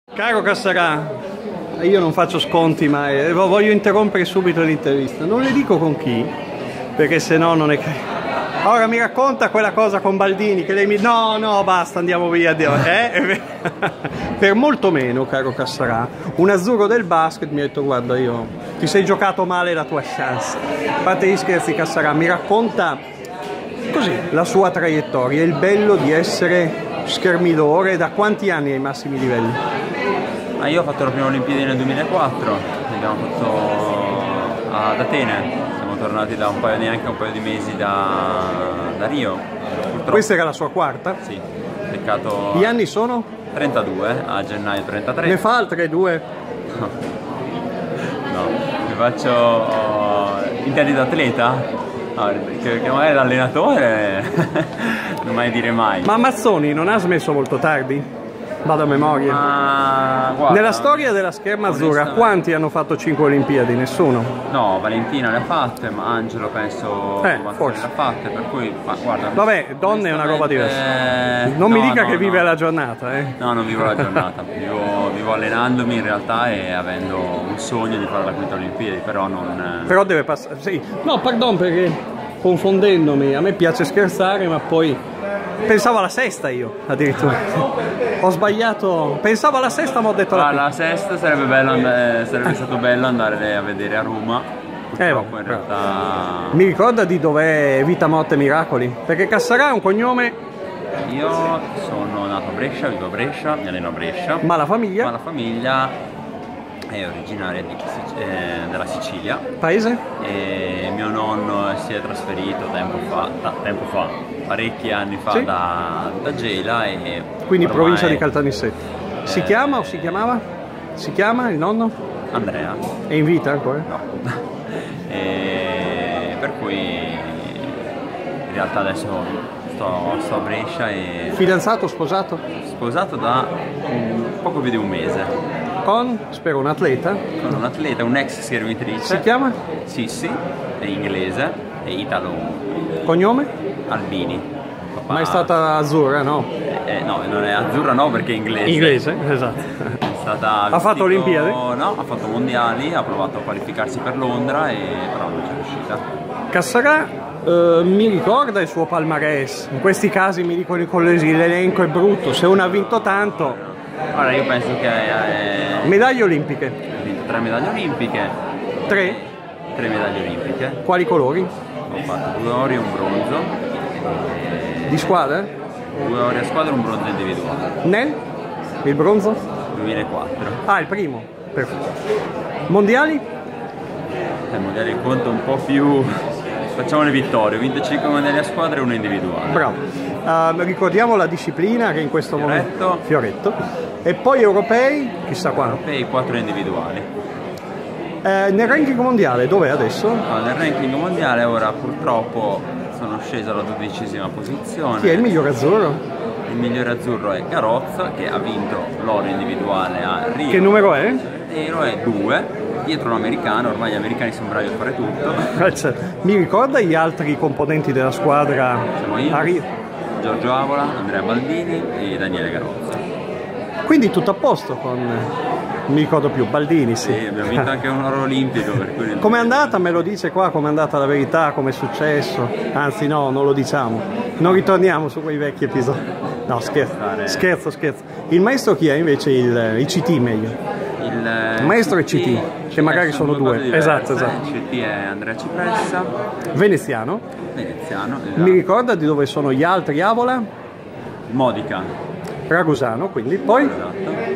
Caro Cassarà, io non faccio sconti, ma voglio interrompere subito l'intervista. Non le dico con chi, perché sennò non è che... Ora mi racconta quella cosa con Baldini, che lei mi... No, basta, andiamo via. Per molto meno, caro Cassarà, un azzurro del basket mi ha detto: guarda, io ti sei giocato male la tua chance. A parte gli scherzi, Cassarà, mi racconta così la sua traiettoria, il bello di essere schermidore. Da quanti anni ai massimi livelli? Io ho fatto la prima Olimpiadi nel 2004, abbiamo fatto ad Atene, siamo tornati da neanche un paio di mesi da Rio. Purtroppo. Questa era la sua quarta? Sì, peccato. Gli anni sono? 32, a gennaio 33. Ne fa altre due? No, mi faccio intendi da atleta? No, che magari l'allenatore non mai dire mai. Ma Mazzoni non ha smesso molto tardi? Vado a memoria. Guarda, nella storia della scherma azzurra quanti hanno fatto 5 Olimpiadi? Nessuno? No, Valentina le ha fatte, ma Angelo penso forse le ha fatte, per cui guarda. Vabbè, donne è una roba diversa. Non mi dica che vive la giornata, No, non vivo la giornata, vivo allenandomi in realtà e avendo un sogno di fare la quinta Olimpiadi, però non. Però deve passare. Sì. No, pardon, perché confondendomi, a me piace scherzare, ma poi pensavo alla sesta io, addirittura. Ho sbagliato, pensavo alla sesta, ma ho detto la sesta sarebbe stato bello andare a vedere a Roma. Purtroppo in realtà. Mi ricorda di dov'è Vita Morte Miracoli? Perché Cassarà è un cognome. Io sono nato a Brescia, vivo a Brescia, mi alleno a Brescia. Ma la famiglia? Ma la famiglia è originaria della Sicilia. Paese? E mio nonno si è trasferito tempo fa, parecchi anni fa, sì? da Gela. E quindi provincia di Caltanissetta. Si chiama o si chiamava? Si chiama il nonno? Andrea. È in vita ancora? No. Per cui in realtà adesso sto a Brescia e... Fidanzato, sposato? Sposato da poco più di un mese. Con, spero, un atleta? Con un atleta, un'ex schermitrice. Si chiama? Sissi, è inglese, è italo. Cognome? Albini. Papà... Ma è stata azzurra, no? No, non è azzurra, no, perché è inglese. Inglese, esatto. Ha fatto Olimpiadi? No, ha fatto mondiali, ha provato a qualificarsi per Londra, però non c'è riuscita. Cassarà mi ricorda il suo palmarès. In questi casi mi dicono i colleghi, l'elenco è brutto, se uno ha vinto tanto. Allora, io penso che medaglie olimpiche. Ho vinto 3 medaglie olimpiche. 3? 3 medaglie olimpiche. Quali colori? Ho fatto 2 ori e un bronzo. Di squadra? 2 ori a squadra e un bronzo individuale. Il bronzo? 2004. Ah, il primo. Perfetto. Mondiali? Mondiali conto un po' più. Facciamo le vittorie. Ho vinto 5 mondiali a squadra e 1 individuale. Bravo. Ricordiamo la disciplina che in questo momento Fioretto. E poi europei, chissà quando. Europei 4 individuali. Nel ranking mondiale dov'è adesso? No, nel ranking mondiale ora purtroppo sono sceso alla 12ª posizione. Chi è il migliore azzurro? Il migliore azzurro è Garozza, che ha vinto l'oro individuale a Rio. Che numero è? Nero è 2, dietro l'americano, ormai gli americani sono bravi a fare tutto. Mi ricorda gli altri componenti della squadra? Siamo io, Giorgio Avola, Andrea Baldini e Daniele Garozza. Quindi tutto a posto con... Non mi ricordo più, Baldini, sì. Sì, abbiamo vinto anche un oro olimpico. Com'è andata? Me lo dice qua, com'è andata la verità, com'è successo? Anzi no, non lo diciamo. Non ritorniamo su quei vecchi episodi. No, scherzo. Il maestro chi è invece? Il CT meglio. Il maestro e CT, che magari sono due. Esatto. Il CT è Andrea Cipressa. Veneziano. Esatto. Mi ricorda di dove sono gli altri? Avola? Modica. Ragusano, quindi. Poi? Esatto.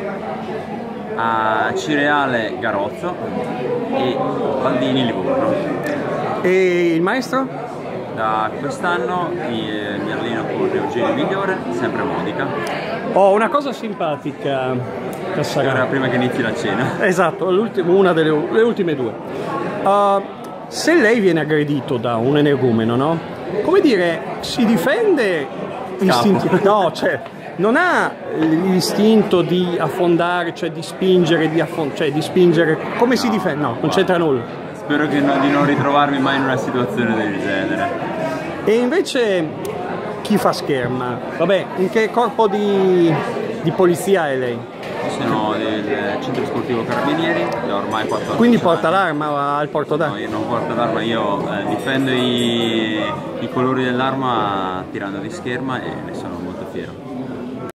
A Cireale Garozzo e Baldini Livorno. E il maestro? Da quest'anno mi alleno con Eugenio Migliore, sempre Modica. Ho una cosa simpatica, Cassarà. Ora prima che inizi la cena. Esatto, una delle ultime due. Se lei viene aggredito da un energumeno, no? Come dire, si difende istintivamente? No, cioè, non ha l'istinto di affondare, cioè di spingere, di spingere. Come si difende? No, non c'entra nulla. Spero di non ritrovarmi mai in una situazione del genere. E invece chi fa scherma? Vabbè, in che corpo di polizia è lei? Sono del centro sportivo Carabinieri, da ormai 14 Quindi anni. porta l'arma al porto No, d'arma? io non porto l'arma, io difendo i colori dell'arma tirando di scherma e ne sono molto fiero.